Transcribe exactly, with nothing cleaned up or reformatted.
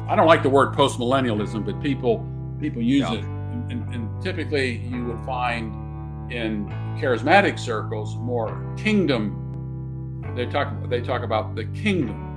I don't like the word post-millennialism, but people people use Yeah. it, and, and, and typically you would find in charismatic circles more kingdom. They talk they talk about the kingdom.